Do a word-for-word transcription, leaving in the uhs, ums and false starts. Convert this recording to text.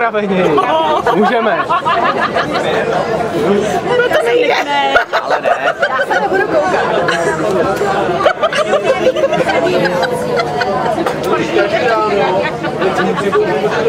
připraveni. Můžeme. No to nejde. Ale ne. Já se nebudu koukat. Když každý ráno,